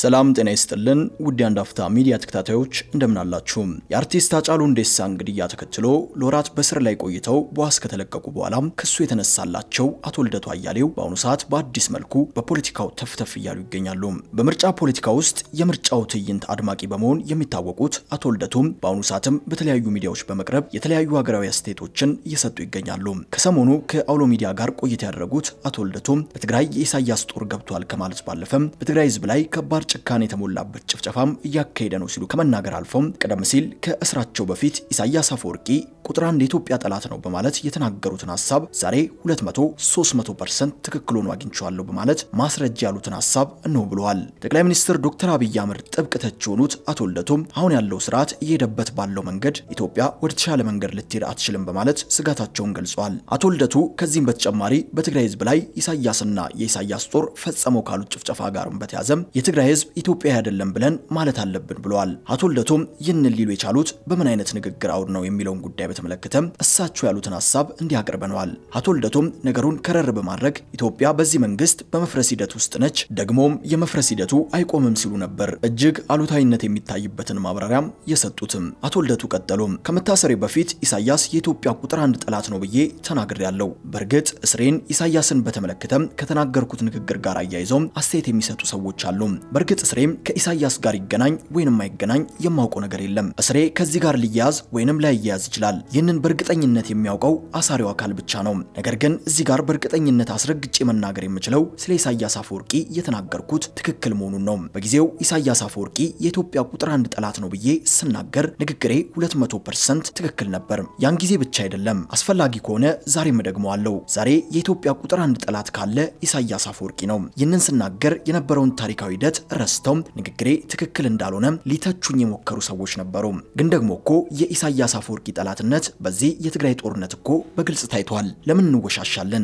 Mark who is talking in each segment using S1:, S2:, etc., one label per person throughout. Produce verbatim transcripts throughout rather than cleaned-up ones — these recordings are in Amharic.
S1: ሰላም ጤና ይስጥልን ውድ አንዳፍታ ሚዲያ ተከታታዮች እንደምን አላችሁ የአርቲስት አጫሉ ሁንዴሳን ግድያ ተከትሎ ሎራት በስር ላይ ቆይተው በዋስ ከተለቀቁ በኋላ ክሱ የተነሳላቸው አቶ ልደቱ አያሌው በአሁኑ ሰዓት በአዲስ መልኩ በፖለቲካው ተፍተፍ ይያሉ ይገኛሉ በምርጫ ፖለቲካ ውስጥ የምርጫው ትዕይንት አድማቂ በመሆን የሚታወቁት አቶ ልደቱ በአሁኑ ሰዓትም በተለያዩ ሚዲያዎች በመቅረብ የተለያዩ ሀገራዊ አስተያየቶችን እየሰጡ ይገኛሉ ከሰሞኑ ከአውሎ ሚዲያ ጋር ቆይታ ያደረጉት አቶ ልደቱ በትግራይ የኢሳያስ ጦር ገብቷል ከማለት ባለፈም በትግራይ ህዝብ ላይ ከባድ ጭካኔ የተሞላበት ጭፍጨፋም እያካሄደ ነው ሲሉ ከመናገር አልፈው ቀደም ሲል ከእስራቸው በፊት ኢሳያስ አፈወርቂ ቁጥር አንድ የኢትዮጵያ ጠላት ነው በማለት የተናገሩትን ሐሳብ ዛሬ ሁለት መቶ ሶስት መቶ ፐርሰንት ትክክል ሆኖ አግኝቻለሁ በማለት ማስረጃ ያሉትን ሐሳብ ነው ብለዋል ጠቅላይ ሚኒስትር ዶክተር አብይ አህመድ ጥብቅ ተች ሆኑት አቶ ልደቱ አሁን ያለው ስርዓት እየሄደበት ባለው መንገድ ኢትዮጵያ ወደ ተሻለ መንገድ ልትሄድ አትችልም በማለት ስጋታቸውን ገልጸዋል አቶ ልደቱ ከዚህም በተጨማሪ በትግራይ ህዝብ ላይ ኢሳያስና የኢሳያስ ጦር ፈጸመው ካሉት ጭፍጨፋ ጋርም በተያዘም የትግራይ ህዝብ ኢትዮጵያ አይደለም ብለን ማለት አለብን ብለዋል አቶ ልደቱ ይህንን ሊሉ የቻሉት በምን አይነት ንግግር አውድ ነው የሚለውን ጉዳይ በተመለከተ እሳቸው ያሉትን ሐሳብ እንዲያቀርበናል አቶ ልደቱ ነገሩን ከረር በማድረግ ኢትዮጵያ በዚህ መንግስት በመፍረስ ሂደት ውስጥ ነች ደግሞም የመፍረስ ሂደቱ አይቆምም ሲሉ ነበር እጅግ አሉታዊነት የሚታይበትን ማብራሪያ የሰጡትም አቶ ልደቱ ቀጠሉ ከመታሰሪ በፊት ኢሳያስ የኢትዮጵያ ቁጥር አንድ ጠላት ነው ብዬ ተናግሬያለሁ በርግጥ እስሬን ኢሳያስን በተመለከተ ከተናገርኩት ንግግር ጋር አያይዘው አስተያየት የሚሰጡ ሰዎች አሉ በርግጥ እስሬም ከኢሳያስ ጋር ይገናኝ ወይንም ማይገናኝ የማውቀው ነገር የለም እስሬ ከዚህ ጋር ሊያዝ ወይንም ላይያዝ ይችላል ይህንን በርግጠኝነት የሚያውቀው አሳሪው አካል ብቻ ነው ነገር ግን እዚህ ጋር በርግጠኝነት አስረግጬ መናገር የምችለው ስለ ኢሳያስ አፈወርቂ የተናገርኩት ትክክል መሆኑን ነው በጊዜው ኢሳያስ አፈወርቂ የኢትዮጵያ ቁጥር አንድ ጠላት ነው ብዬ ስናገር ንግግሬ ሁለት መቶ ፐርሰንት ትክክል ነበር ያን ጊዜ ብቻ አይደለም አስፈላጊ ከሆነ ዛሬም ደግመዋለሁ ዛሬ የኢትዮጵያ ቁጥር አንድ ጠላት ካለ ኢሳያስ አፈወርቂ ነው ይህንን ስናገር የነበረውን ታሪካዊ ሂደት ረስተው ንግግሬ ትክክል እንዳልሆነ ሊተቹኝ የሞከሩ ሰዎች ነበሩ ግን ደግሞ እኮ የኢሳያስ አፈወርቂ ጠላትነት በዚህ የትግራይ ጦርነት እኮ በግልጽ ታይቷል ለምን እንወሻሻለን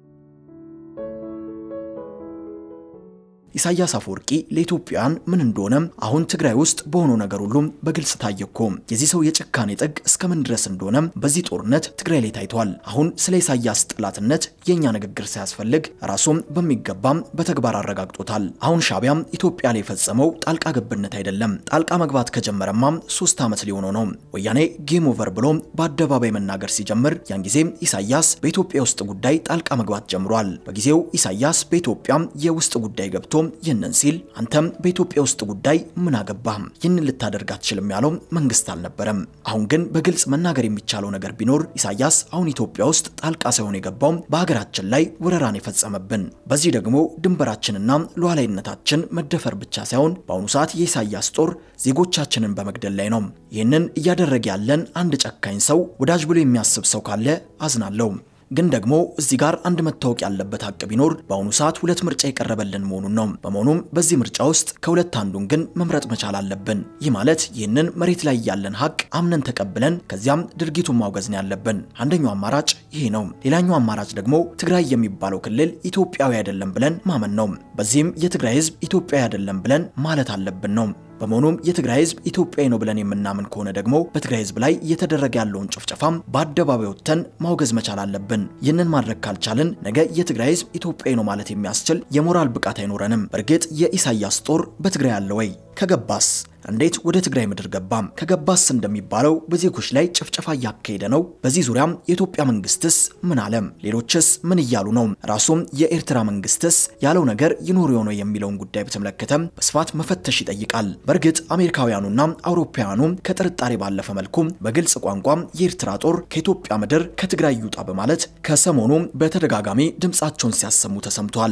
S1: ኢሳያስ አፈወርቂ ለኢትዮጵያን ምን እንደሆነ አሁን ትግራይ ውስጥ በሆነ ነገር ሁሉ በግልጽ ታየኮ የዚህ ሰው የጭካኔ ጥግ እስከምን ድረስ እንደሆነ በዚህ ጦርነት ትግራይ ላይ ታይቷል አሁን ስለ ኢሳያስ ጠላትነት የኛ ንግግር ሳያስፈልግ ራሱም በሚገባም በተግባር አረጋግጦታል አሁን ሻቢያም ኢትዮጵያ ላይ ፈጸመው ጣልቃ ገብነት አይደለም ጣልቃ መግባት ከጀመረማ ሶስት አመት ሊሆነው ነው ወያኔ ጌም ኦቨር ብሎ በአደባባይ መናገር ሲጀምር ያን ጊዜ ኢሳያስ በኢትዮጵያ ውስጥ ጉዳይ ጣልቃ መግባት ጀምሯል በጊዜው ኢሳያስ በኢትዮጵያ የውስጥ ጉዳይ ገብቶ ይህንን ሲል አንተም በኢትዮጵያ ውስጥ ጉዳይ ምን አገባህ ይህንን ልታደርግ አትችልም ያለው መንግስት አልነበረም አሁን ግን በግልጽ መናገር የሚቻለው ነገር ቢኖር ኢሳያስ አሁን ኢትዮጵያ ውስጥ ጣልቃ ሳይሆን የገባው በሀገራችን ላይ ወረራን የፈጸመብን በዚህ ደግሞ ድንበራችንና ሉዓላዊነታችን መደፈር ብቻ ሳይሆን በአሁኑ ሰዓት የኢሳያስ ጦር ዜጎቻችንን በመግደል ላይ ነው ይህንን እያደረገ ያለን አንድ ጨካኝ ሰው ወዳጅ ብሎ የሚያስብ ሰው ካለ አዝናለሁ ግን ደግሞ እዚህ ጋር አንድ መታወቅ ያለበት ሐቅ ቢኖር በአሁኑ ሰዓት ሁለት ምርጫ ይቀርበልን መሆኑን ነው በመሆኑም በዚህ ምርጫ ውስጥ ከሁለት አንዱን ግን መምረጥ መቻል አለብን ይህ ማለት ይህንን መሬት ላይ ያለን ሐቅ አምነን ተቀብለን ከዚያም ድርጊቱን ማውገዝ ነው ያለብን አንደኛው አማራጭ ይሄ ነው ሌላኛው አማራጭ ደግሞ ትግራይ የሚባለው ክልል ኢትዮጵያዊ አይደለም ብለን ማመን ነው በዚህም የትግራይ ህዝብ ኢትዮጵያዊ አይደለም ብለን ማለት አለብን ነው በመሆኑም የትግራይ ህዝብ ኢትዮጵያዊ ነው ብለን የምናምን ከሆነ ደግሞ በትግራይ ህዝብ ላይ እየተደረገ ያለውን ጭፍጨፋም በአደባባይ ወጥተን ማውገዝ መቻል አለብን ይህንን ማድረግ ካልቻልን ነገ የትግራይ ህዝብ ኢትዮጵያዊ ነው ማለት የሚያስችል የሞራል ብቃት አይኖረንም በርግጥ የኢሳያስ ጦር በትግራይ አለ ወይ ከገባስ እንዴት ወደ ትግራይ ምድር ገባም ከገባስ እንደሚባለው በዜጎች ላይ ጭፍጨፋ ያካሄደ ነው በዚህ ዙሪያም የኢትዮጵያ መንግስትስ ምን አለም ሌሎችስ ምን ይያሉ ነው ራሱም የኤርትራ መንግስትስ ያለው ነገር ይኖር ይሆን የሚለውን ጉዳይ በተመለከተ በስፋት መፈተሽ ይጠይቃል በርግጥ አሜሪካውያኑና አውሮፓውያኑ ከጥርጣሬ ባለፈ መልኩ በግልጽ ቋንቋ የኤርትራ ጦር ከኢትዮጵያ ምድር ከትግራይ ይውጣ በማለት ከሰሞኑ በተደጋጋሚ ድምጻቸውን ሲያሰሙ ተሰምቷል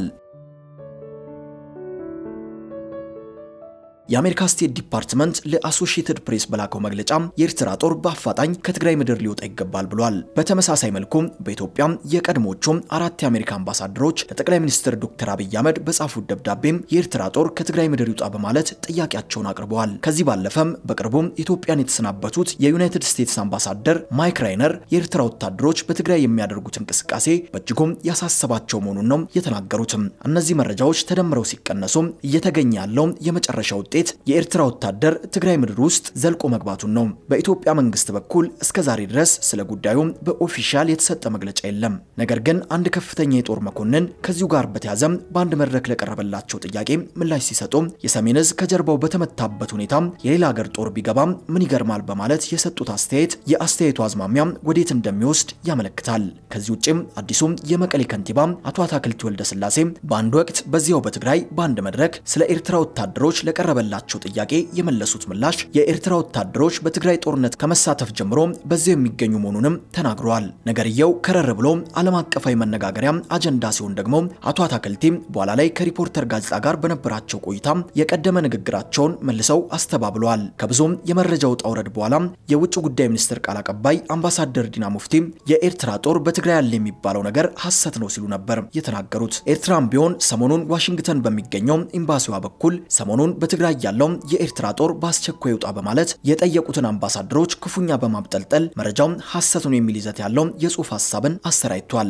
S1: የአሜሪካ ስቴት ዲፓርትመንት ለአሶሺየትድ ፕሬስ በላከው መግለጫ የኤርትራ ጦር በአፋጣኝ ከትግራይ ምድር ሊወጣ ይገባል ብሏል በተመሳሳይ መልኩ በኢትዮጵያ የቀድሞቹ አራት የአሜሪካ አምባሳደሮች ለጠቅላይ ሚኒስትር ዶክተር አብይ አህመድ በጻፉት ደብዳቤ የኤርትራ ጦር ከትግራይ ምድር ይውጣ በማለት ጥያቄያቸውን አቅርበዋል ከዚህ ባለፈም በቅርቡ ኢትዮጵያን የተሰናበቱት የዩናይትድ ስቴትስ አምባሳደር ማይክ ራይነር የኤርትራ ወታደሮች በትግራይ የሚያደርጉት እንቅስቃሴ በእጅጉም ያሳሰባቸው መሆኑን ነው የተናገሩት እነዚህ መረጃዎች ተደምረው ሲቀነሱ እየተገኘ ያለው የመጨረሻው ውጤት የኤርትራ ወታደር ትግራይ ምድር ውስጥ ዘልቆ መግባቱን ነው። በኢትዮጵያ መንግስት በኩል እስከ ዛሬ ድረስ ስለ ጉዳዩ በኦፊሻል የተሰጠ መግለጫ የለም። ነገር ግን አንድ ከፍተኛ የጦር መኮንን ከዚሁ ጋር በተያያዘ በአንድ መድረክ ለቀረበላቸው ጥያቄ ምላሽ ሲሰጡ የሰሜን ዕዝ ከጀርባው በተመታበት ሁኔታ የሌላ ሀገር ጦር ቢገባ ምን ይገርማል በማለት የሰጡት አስተያየት የአስተያየቱ አዝማሚያ ወዴት እንደሚወስድ ያመለክታል። ከዚህ ውጪም አዲሱም የመቀሌ ከንቲባ አቶ አታክልቲ ወልደስላሴ በአንድ ወቅት በዚያው በትግራይ በአንድ መድረክ ስለ ኤርትራ ወታደሮች ለቀረበላቸው ጥያቄ የመለሱት ምላሽ የኤርትራ ወታደሮች በትግራይ ጦርነት ከመሳተፍ ጀምሮ በዚያው የሚገኙ መሆኑንም ተናግረዋል። ነገርየው ከረር ብሎ ዓለም አቀፋዊ መነጋገሪያ አጀንዳ ሲሆን ደግሞ አቶ አታክልቲ በኋላ ላይ ከሪፖርተር ጋዜጣ ጋር በነበራቸው ቆይታ የቀደመ ንግግራቸውን መልሰው አስተባብለዋል። ከብዙም የመረጃው ጣውረድ በኋላ የውጭ ጉዳይ ሚኒስትር ቃል አቀባይ አምባሳደር ዲና ሙፍቲ የኤርትራ ጦር በትግራይ ያለ የሚባለው ነገር ሐሰት ነው ሲሉ ነበር የተናገሩት። ኤርትራም ቢሆን ሰሞኑን ዋሽንግተን በሚገኘው ኤምባሲዋ በኩል ሰሞኑን በትግራይ ያለው የኤርትራ ጦር በአስቸኳይ ይውጣ በማለት የጠየቁትን አምባሳደሮች ክፉኛ በማብጠልጠል መረጃው ሐሰት ነው የሚል ይዘት ያለው የጽሑፍ ሐሳብን አሰራይቷል።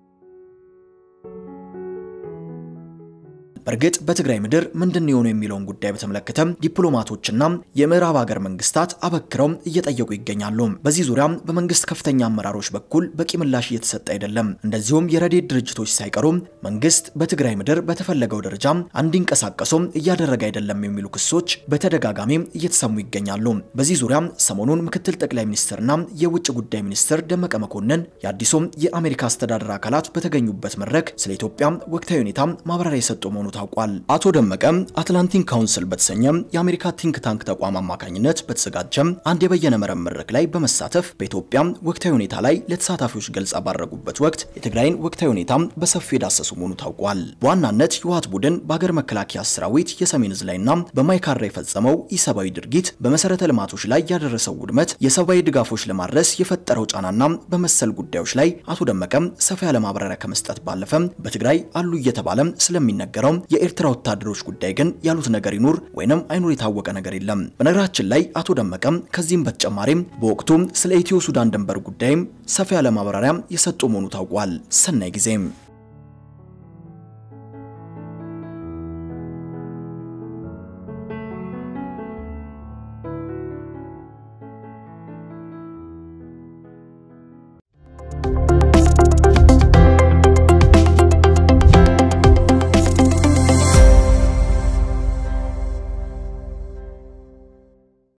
S1: በርግጥ በትግራይ ምድር ምንድነው የሆነው የሚለውን ጉዳይ በተመለከተ ዲፕሎማቶችና የምዕራብ ሀገር መንግስታት አበክረው እየጠየቁ ይገኛሉ። በዚህ ዙሪያ በመንግስት ከፍተኛ አመራሮች በኩል በቂ ምላሽ እየተሰጠ አይደለም። እንደዚሁም የረድኤት ድርጅቶች ሳይቀሩ መንግስት በትግራይ ምድር በተፈለገው ደረጃ እንዲንቀሳቀሱ እያደረገ አይደለም የሚሉ ክሶች በተደጋጋሚ እየተሰሙ ይገኛሉ። በዚህ ዙሪያ ሰሞኑን ምክትል ጠቅላይ ሚኒስትርና የውጭ ጉዳይ ሚኒስትር ደመቀ መኮንን የአዲሱ የአሜሪካ አስተዳደር አካላት በተገኙበት መድረክ ስለ ኢትዮጵያ ወቅታዊ ሁኔታ ማብራሪያ የሰጡ መሆኑ ታውቋል። አቶ ደመቀ አትላንቲክ ካውንስል በተሰኘ የአሜሪካ ቲንክ ታንክ ተቋም አማካኝነት በተዘጋጀ አንድ የበየነ መረብ መድረክ ላይ በመሳተፍ በኢትዮጵያ ወቅታዊ ሁኔታ ላይ ለተሳታፊዎች ገልጻ ባደረጉበት ወቅት የትግራይን ወቅታዊ ሁኔታ በሰፊው የዳሰሱ መሆኑ ታውቋል። በዋናነት የህወሓት ቡድን በአገር መከላከያ ሰራዊት የሰሜን ዕዝ ላይና በማይካድራ የፈጸመው ኢሰብአዊ ድርጊት በመሰረተ ልማቶች ላይ ያደረሰው ውድመት የሰብአዊ ድጋፎች ለማድረስ የፈጠረው ጫናና በመሰል ጉዳዮች ላይ አቶ ደመቀ ሰፋ ያለ ማብራሪያ ከመስጠት ባለፈ በትግራይ አሉ እየተባለ ስለሚነገረው የኤርትራ ወታደሮች ጉዳይ ግን ያሉት ነገር ይኑር ወይንም አይኑር የታወቀ ነገር የለም። በነገራችን ላይ አቶ ደመቀ ከዚህም በተጨማሪም በወቅቱ ስለ ኢትዮ ሱዳን ድንበር ጉዳይም ሰፋ ያለ ማብራሪያ የሰጡ መሆኑ ታውቋል። ሰናይ ጊዜም